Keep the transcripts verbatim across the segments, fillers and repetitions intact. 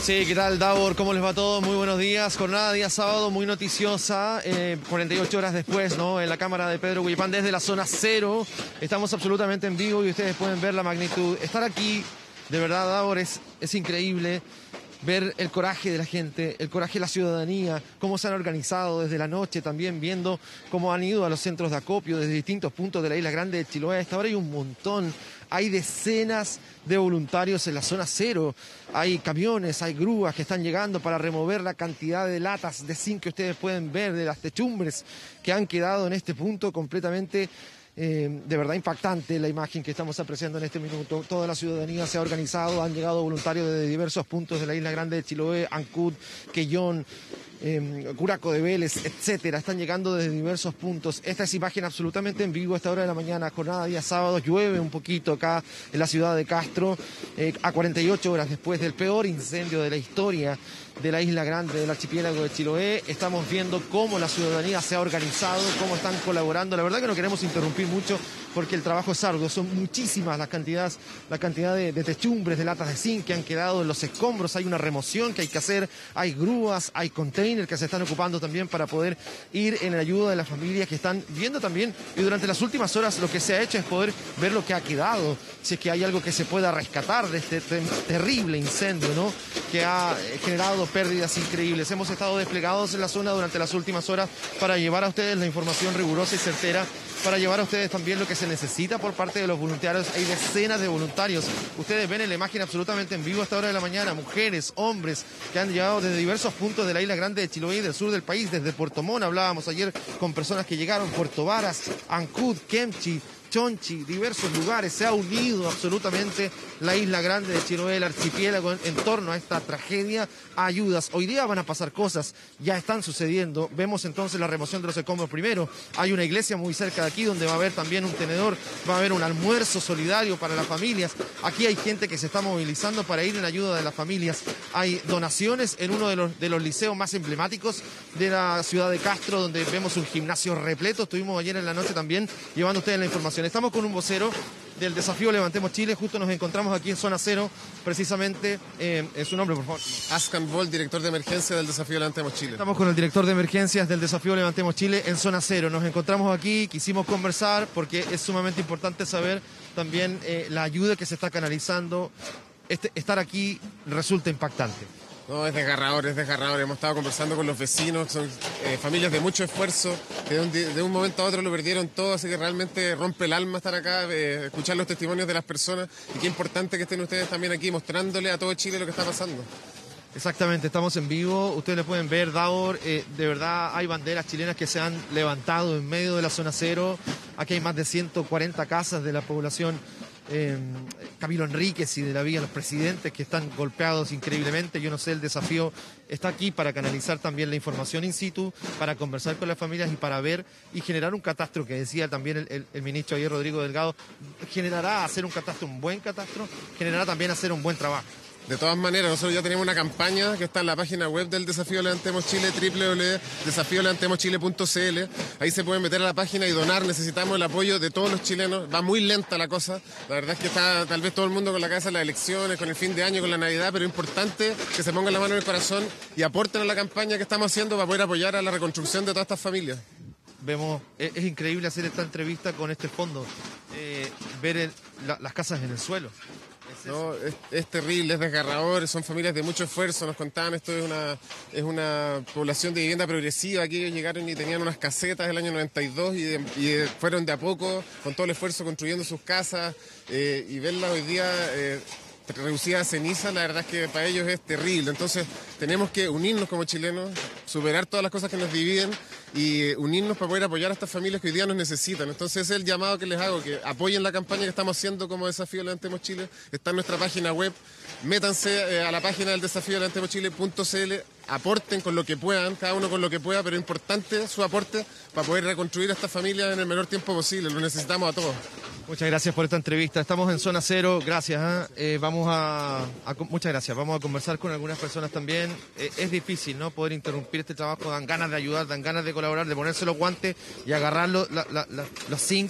Sí, ¿qué tal, Davor? ¿Cómo les va todo? Muy buenos días. Jornada día sábado muy noticiosa. Eh, cuarenta y ocho horas después, ¿no? En la cámara de Pedro Huillepán desde la zona cero. Estamos absolutamente en vivo y ustedes pueden ver la magnitud. Estar aquí, de verdad, Davor, es, es increíble. Ver el coraje de la gente, el coraje de la ciudadanía, cómo se han organizado desde la noche, también viendo cómo han ido a los centros de acopio desde distintos puntos de la Isla Grande de Chiloé. A esta hora hay un montón, hay decenas de voluntarios en la zona cero, hay camiones, hay grúas que están llegando para remover la cantidad de latas de zinc que ustedes pueden ver, de las techumbres que han quedado en este punto completamente. Eh, de verdad impactante la imagen que estamos apreciando en este minuto. Toda la ciudadanía se ha organizado, han llegado voluntarios de diversos puntos de la Isla Grande de Chiloé, Ancud, Quellón, eh, Curaco de Vélez, etcétera. Están llegando desde diversos puntos. Esta es imagen absolutamente en vivo a esta hora de la mañana, jornada día sábado. Llueve un poquito acá en la ciudad de Castro, eh, a cuarenta y ocho horas después del peor incendio de la historia de la Isla Grande, del archipiélago de Chiloé. Estamos viendo cómo la ciudadanía se ha organizado, cómo están colaborando. La verdad que no queremos interrumpir mucho porque el trabajo es arduo. Son muchísimas las cantidades, la cantidad de, de techumbres, de latas de zinc que han quedado en los escombros. Hay una remoción que hay que hacer, hay grúas, hay containers que se están ocupando también para poder ir en ayuda de las familias que están viendo también. Y durante las últimas horas lo que se ha hecho es poder ver lo que ha quedado, si es que hay algo que se pueda rescatar de este ter terrible incendio, ¿no? Que ha generado pérdidas increíbles. Hemos estado desplegados en la zona durante las últimas horas para llevar a ustedes la información rigurosa y certera, para llevar a ustedes también lo que se necesita por parte de los voluntarios. Hay decenas de voluntarios. Ustedes ven en la imagen absolutamente en vivo a esta hora de la mañana, mujeres, hombres que han llegado desde diversos puntos de la Isla Grande de Chiloé y del sur del país, desde Puerto Montt. Hablábamos ayer con personas que llegaron, Puerto Varas, Ancud, Kemchi, Chonchi, diversos lugares. Se ha unido absolutamente la Isla Grande de Chiloé, el archipiélago, en, en torno a esta tragedia. Ayudas. Hoy día van a pasar cosas, ya están sucediendo. Vemos entonces la remoción de los escombros primero. Hay una iglesia muy cerca de aquí donde va a haber también un tenedor, va a haber un almuerzo solidario para las familias. Aquí hay gente que se está movilizando para ir en ayuda de las familias. Hay donaciones en uno de los, de los liceos más emblemáticos de la ciudad de Castro, donde vemos un gimnasio repleto. Estuvimos ayer en la noche también llevando a ustedes la información. Estamos con un vocero del desafío Levantemos Chile. Justo nos encontramos aquí en Zona Cero, precisamente. Eh, ¿Su nombre, por favor? Ascan Boll, director de emergencia del desafío Levantemos Chile. Estamos con el director de emergencias del desafío Levantemos Chile en Zona Cero. Nos encontramos aquí, quisimos conversar porque es sumamente importante saber también eh, la ayuda que se está canalizando. Este, estar aquí resulta impactante. No, es desgarrador, es desgarrador. Hemos estado conversando con los vecinos, son eh, familias de mucho esfuerzo, que de un, de un momento a otro lo perdieron todo, así que realmente rompe el alma estar acá, eh, escuchar los testimonios de las personas, y qué importante que estén ustedes también aquí mostrándole a todo Chile lo que está pasando. Exactamente, estamos en vivo, ustedes lo pueden ver, Davor, eh, de verdad hay banderas chilenas que se han levantado en medio de la zona cero. Aquí hay más de ciento cuarenta casas de la población Eh, Camilo Enríquez y de la Villa Los Presidentes que están golpeados increíblemente. Yo no sé, el desafío está aquí para canalizar también la información in situ, para conversar con las familias y para ver y generar un catastro, que decía también el, el, el ministro ayer, Rodrigo Delgado, generará hacer un catastro, un buen catastro, generará también hacer un buen trabajo. De todas maneras, nosotros ya tenemos una campaña que está en la página web del Desafío Levantemos Chile, doble u doble u doble u punto desafío levantemos chile punto c l. Ahí se pueden meter a la página y donar. Necesitamos el apoyo de todos los chilenos. Va muy lenta la cosa. La verdad es que está tal vez todo el mundo con la cabeza en las elecciones, con el fin de año, con la Navidad, pero es importante que se pongan la mano en el corazón y aporten a la campaña que estamos haciendo para poder apoyar a la reconstrucción de todas estas familias. Vemos, es, es increíble hacer esta entrevista con este fondo, eh, ver el, la, las casas en el suelo. No, es, es terrible, es desgarrador, son familias de mucho esfuerzo. Nos contaban, esto es una, es una población de vivienda progresiva. Aquí ellos llegaron y tenían unas casetas del año noventa y dos y, de, y de, fueron de a poco, con todo el esfuerzo, construyendo sus casas, eh, y verla hoy día eh, reducida a ceniza, la verdad es que para ellos es terrible. Entonces tenemos que unirnos como chilenos, superar todas las cosas que nos dividen y unirnos para poder apoyar a estas familias que hoy día nos necesitan. Entonces ese es el llamado que les hago, que apoyen la campaña que estamos haciendo como Desafío Levantemos Chile. Está en nuestra página web, métanse a la página del desafío levantemos chile punto c l, aporten con lo que puedan, cada uno con lo que pueda, pero es importante su aporte para poder reconstruir a estas familias en el menor tiempo posible. Lo necesitamos a todos. Muchas gracias por esta entrevista. Estamos en Zona Cero, gracias. ¿eh? Eh, vamos a, a, muchas gracias. Vamos a conversar con algunas personas también. Eh, es difícil, ¿no? Poder interrumpir este trabajo. Dan ganas de ayudar, dan ganas de colaborar, de ponerse los guantes y agarrar los, la, la, la, los zinc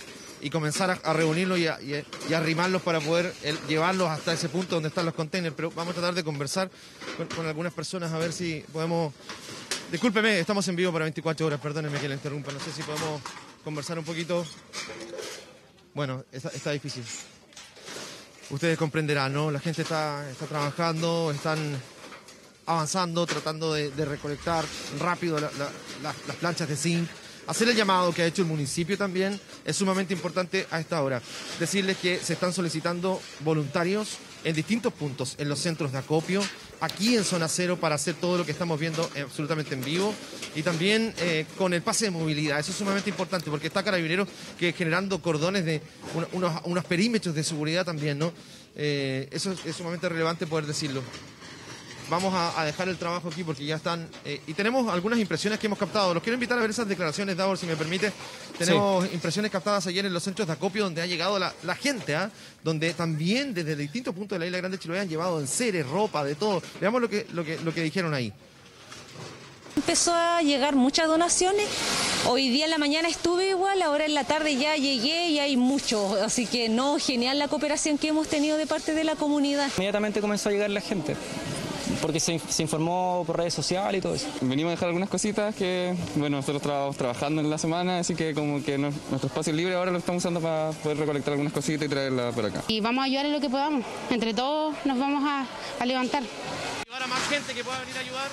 y comenzar a, a reunirlos y a, y, a, y a arrimarlos para poder el, llevarlos hasta ese punto donde están los containers. Pero vamos a tratar de conversar con, con algunas personas a ver si podemos... Discúlpeme, estamos en vivo para veinticuatro horas, perdónenme que la interrumpa, no sé si podemos conversar un poquito. Bueno, está, está difícil. Ustedes comprenderán, ¿no? La gente está, está trabajando, están avanzando, tratando de, de recolectar rápido la, la, la, las planchas de zinc. Hacer el llamado que ha hecho el municipio también es sumamente importante a esta hora. Decirles que se están solicitando voluntarios en distintos puntos, en los centros de acopio, aquí en Zona Cero, para hacer todo lo que estamos viendo absolutamente en vivo, y también eh, con el pase de movilidad. Eso es sumamente importante porque está Carabineros que generando cordones de una, unos, unos perímetros de seguridad también, ¿no? Eh, eso es, es sumamente relevante poder decirlo. Vamos a, a dejar el trabajo aquí porque ya están... Eh, y tenemos algunas impresiones que hemos captado. Los quiero invitar a ver esas declaraciones, Davor, si me permite. Tenemos sí. impresiones captadas ayer en los centros de acopio donde ha llegado la, la gente, ¿eh? Donde también desde distintos puntos de la Isla Grande de Chiloé han llevado enseres, ropa, de todo. Veamos lo que, lo que, lo que dijeron ahí. Empezó a llegar muchas donaciones. Hoy día en la mañana estuve igual, ahora en la tarde ya llegué y hay mucho. Así que no, genial la cooperación que hemos tenido de parte de la comunidad. Inmediatamente comenzó a llegar la gente, porque se, se informó por redes sociales y todo eso. Venimos a dejar algunas cositas que, bueno, nosotros estábamos trabajando en la semana, así que como que no, nuestro espacio libre ahora lo estamos usando para poder recolectar algunas cositas y traerlas por acá. Y vamos a ayudar en lo que podamos, entre todos nos vamos a, a levantar. Ayudar a más gente que pueda venir a ayudar.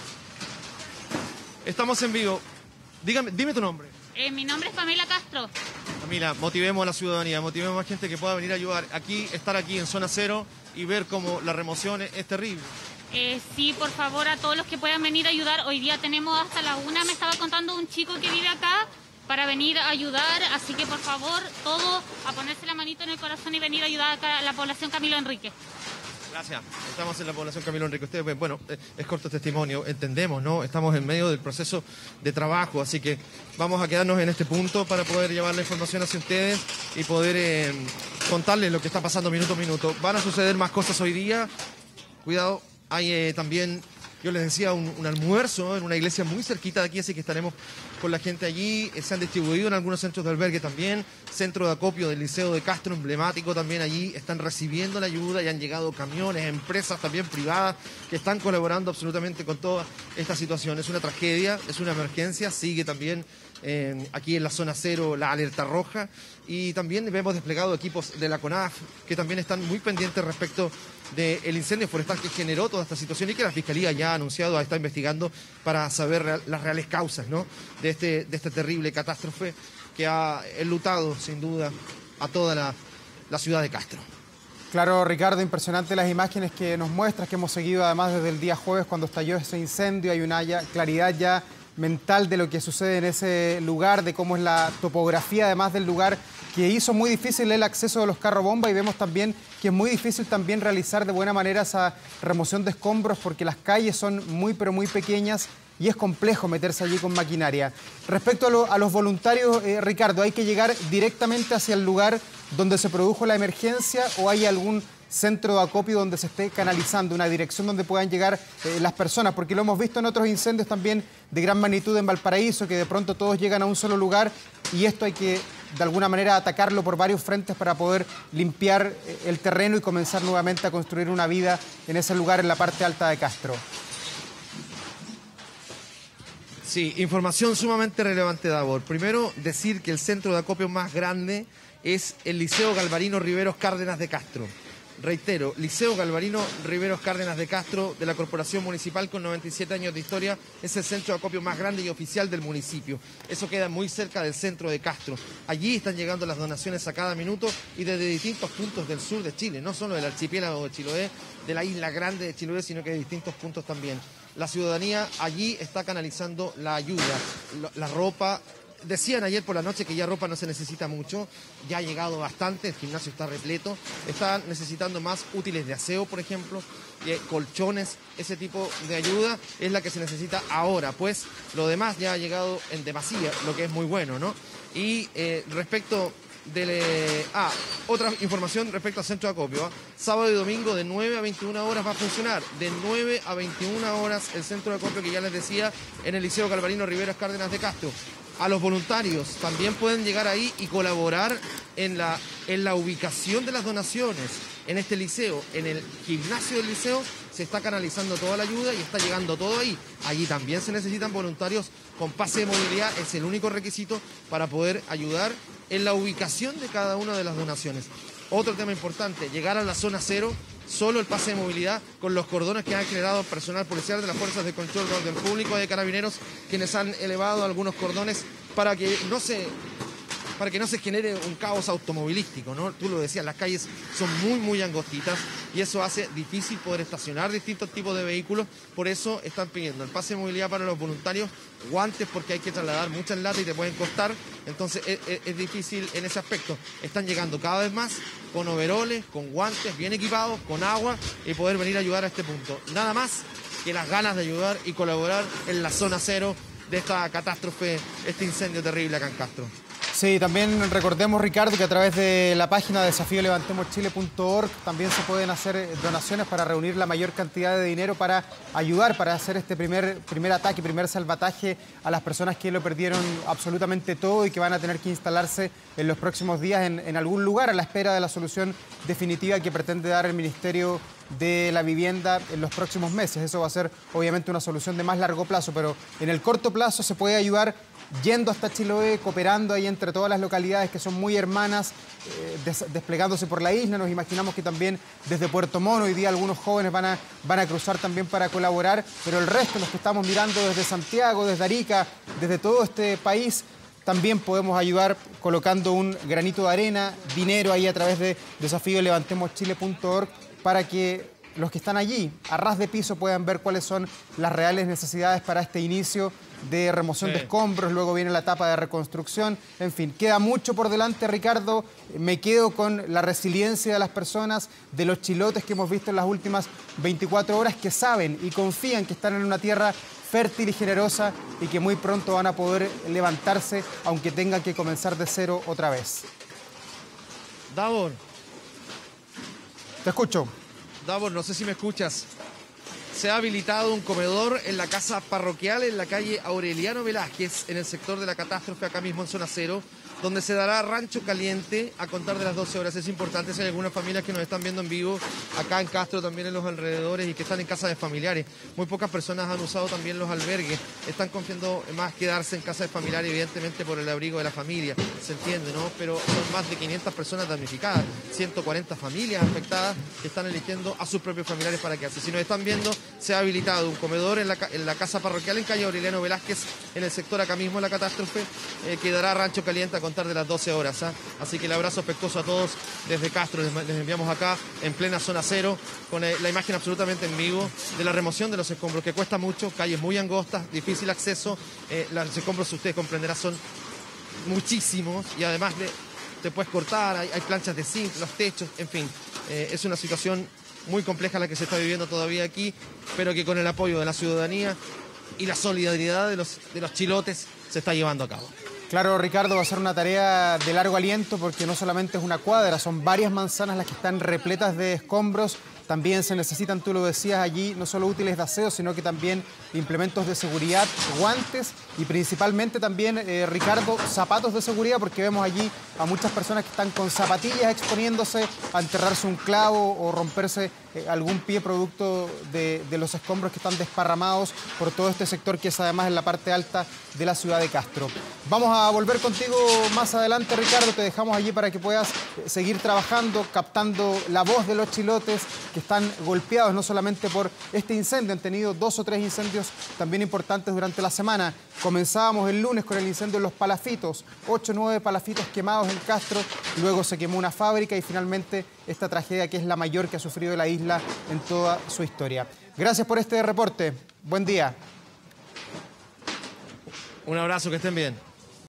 Estamos en vivo. Dígame, dime tu nombre. Eh, mi nombre es Pamela Castro. Pamela, motivemos a la ciudadanía, motivemos a más gente que pueda venir a ayudar. Aquí, estar aquí en Zona Cero y ver cómo la remoción es, es terrible. Eh, sí, por favor, a todos los que puedan venir a ayudar. Hoy día tenemos hasta la una, me estaba contando un chico que vive acá, para venir a ayudar. Así que, por favor, todos a ponerse la manito en el corazón y venir a ayudar a la población Camilo Enrique. Gracias. Estamos en la población Camilo Enrique. Ustedes, bueno, es corto testimonio, entendemos, ¿no? Estamos en medio del proceso de trabajo, así que vamos a quedarnos en este punto para poder llevar la información hacia ustedes y poder eh, contarles lo que está pasando minuto a minuto. Van a suceder más cosas hoy día. Cuidado. Hay eh, también, yo les decía, un, un almuerzo, ¿no? En una iglesia muy cerquita de aquí, así que estaremos con la gente allí. Eh, se han distribuido en algunos centros de albergue también. Centro de acopio del Liceo de Castro, emblemático también allí. Están recibiendo la ayuda y han llegado camiones, empresas también privadas que están colaborando absolutamente con toda esta situación. Es una tragedia, es una emergencia. Sigue también eh, aquí en la Zona Cero la alerta roja. Y también vemos desplegado equipos de la CONAF que también están muy pendientes respecto del incendio forestal que generó toda esta situación y que la Fiscalía ya ha anunciado, está investigando para saber real, las reales causas, ¿no? de, este, de esta terrible catástrofe que ha enlutado sin duda a toda la, la ciudad de Castro. Claro, Ricardo, impresionante las imágenes que nos muestras, que hemos seguido además desde el día jueves cuando estalló ese incendio. Hay una ya, claridad ya mental de lo que sucede en ese lugar, de cómo es la topografía además del lugar, que hizo muy difícil el acceso de los carros bomba, y vemos también que es muy difícil también realizar de buena manera esa remoción de escombros porque las calles son muy pero muy pequeñas y es complejo meterse allí con maquinaria. Respecto a, lo, a los voluntarios, eh, Ricardo, ¿hay que llegar directamente hacia el lugar donde se produjo la emergencia o hay algún centro de acopio donde se esté canalizando, una dirección donde puedan llegar eh, las personas? Porque lo hemos visto en otros incendios también de gran magnitud en Valparaíso, que de pronto todos llegan a un solo lugar y esto hay que de alguna manera atacarlo por varios frentes para poder limpiar eh, el terreno y comenzar nuevamente a construir una vida en ese lugar en la parte alta de Castro. Sí, información sumamente relevante, Davor. Primero, decir que el centro de acopio más grande es el Liceo Galvarino Riveros Cárdenas de Castro. Reitero, Liceo Galvarino Riveros Cárdenas de Castro, de la Corporación Municipal, con noventa y siete años de historia, es el centro de acopio más grande y oficial del municipio. Eso queda muy cerca del centro de Castro. Allí están llegando las donaciones a cada minuto y desde distintos puntos del sur de Chile, no solo del archipiélago de Chiloé, de la isla grande de Chiloé, sino que de distintos puntos también. La ciudadanía allí está canalizando la ayuda, la ropa. Decían ayer por la noche que ya ropa no se necesita mucho, ya ha llegado bastante, el gimnasio está repleto. Están necesitando más útiles de aseo, por ejemplo, eh, colchones, ese tipo de ayuda es la que se necesita ahora, pues lo demás ya ha llegado en demasía, lo que es muy bueno, ¿no? Y eh, respecto de... Ah, otra información respecto al centro de acopio. ¿eh? Sábado y domingo de nueve a veintiuna horas va a funcionar. De nueve a veintiuna horas el centro de acopio que ya les decía en el Liceo Galvarino Riveros Cárdenas de Castro. a los voluntarios. También pueden llegar ahí y colaborar en la, en la ubicación de las donaciones. En este liceo, en el gimnasio del liceo, se está canalizando toda la ayuda y está llegando todo ahí. Allí también se necesitan voluntarios con pase de movilidad. Es el único requisito para poder ayudar en la ubicación de cada una de las donaciones. Otro tema importante, llegar a la zona cero, solo el pase de movilidad con los cordones que han generado personal policial de las Fuerzas de Control de Orden Público, de Carabineros, quienes han elevado algunos cordones para que no se... para que no se genere un caos automovilístico, ¿no? Tú lo decías, las calles son muy, muy angostitas y eso hace difícil poder estacionar distintos tipos de vehículos. Por eso están pidiendo el pase de movilidad para los voluntarios, guantes porque hay que trasladar muchas latas y te pueden costar. Entonces es, es, es difícil en ese aspecto. Están llegando cada vez más con overoles, con guantes, bien equipados, con agua y poder venir a ayudar a este punto. Nada más que las ganas de ayudar y colaborar en la zona cero de esta catástrofe, este incendio terrible acá en Castro. Sí, también recordemos, Ricardo, que a través de la página desafío levantemos chile punto org también se pueden hacer donaciones para reunir la mayor cantidad de dinero para ayudar, para hacer este primer, primer ataque, primer salvataje a las personas que lo perdieron absolutamente todo y que van a tener que instalarse en los próximos días en, en algún lugar a la espera de la solución definitiva que pretende dar el Ministerio de la Vivienda en los próximos meses. Eso va a ser obviamente una solución de más largo plazo, pero en el corto plazo se puede ayudar yendo hasta Chiloé, cooperando ahí entre todas las localidades que son muy hermanas, eh, des desplegándose por la isla. Nos imaginamos que también desde Puerto Montt hoy día algunos jóvenes van a, van a cruzar también para colaborar, pero el resto, los que estamos mirando desde Santiago, desde Arica, desde todo este país, también podemos ayudar colocando un granito de arena, dinero ahí a través de desafío levantemos chile punto org para que los que están allí, a ras de piso, puedan ver cuáles son las reales necesidades para este inicio de remoción sí. de escombros, luego viene la etapa de reconstrucción, en fin, queda mucho por delante, Ricardo. Me quedo con la resiliencia de las personas, de los chilotes que hemos visto en las últimas veinticuatro horas, que saben y confían que están en una tierra fértil y generosa y que muy pronto van a poder levantarse, aunque tengan que comenzar de cero otra vez. Davor. Te escucho. Davor, no sé si me escuchas. Se ha habilitado un comedor en la casa parroquial en la calle Aureliano Velázquez, en el sector de la catástrofe, acá mismo en zona cero, donde se dará rancho caliente a contar de las doce horas. Es importante si hay algunas familias que nos están viendo en vivo acá en Castro, también en los alrededores y que están en casa de familiares. Muy pocas personas han usado también los albergues. Están confiando más quedarse en casa de familiares, evidentemente por el abrigo de la familia, se entiende, ¿no? Pero son más de quinientas personas damnificadas, ciento cuarenta familias afectadas que están eligiendo a sus propios familiares para quedarse. Si nos están viendo, se ha habilitado un comedor en la, en la casa parroquial en calle Aureliano Velázquez, en el sector acá mismo de la catástrofe, eh, que dará rancho caliente a contar de las doce horas. ¿eh? Así que el abrazo afectuoso a todos desde Castro. Les, les enviamos acá en plena zona cero con eh, la imagen absolutamente en vivo de la remoción de los escombros, que cuesta mucho, calles muy angostas, difícil acceso. Eh, los escombros, ustedes comprenderán, son muchísimos y además de, te puedes cortar, hay, hay planchas de zinc, los techos, en fin. Eh, es una situación muy compleja la que se está viviendo todavía aquí, pero que con el apoyo de la ciudadanía y la solidaridad de los, de los chilotes se está llevando a cabo. Claro, Ricardo, va a ser una tarea de largo aliento porque no solamente es una cuadra, son varias manzanas las que están repletas de escombros. También se necesitan, tú lo decías allí, no solo útiles de aseo, sino que también implementos de seguridad, guantes y principalmente también, eh, Ricardo, zapatos de seguridad, porque vemos allí a muchas personas que están con zapatillas exponiéndose a enterrarse un clavo o romperse eh, algún pie producto de, de los escombros que están desparramados por todo este sector que es además en la parte alta de la ciudad de Castro. Vamos a volver contigo más adelante, Ricardo, te dejamos allí para que puedas seguir trabajando, captando la voz de los chilotes que están golpeados no solamente por este incendio, han tenido dos o tres incendios también importantes durante la semana. Comenzábamos el lunes con el incendio en Los Palafitos, ocho o nueve palafitos quemados en Castro, luego se quemó una fábrica y finalmente esta tragedia que es la mayor que ha sufrido la isla en toda su historia. Gracias por este reporte, buen día. Un abrazo, que estén bien.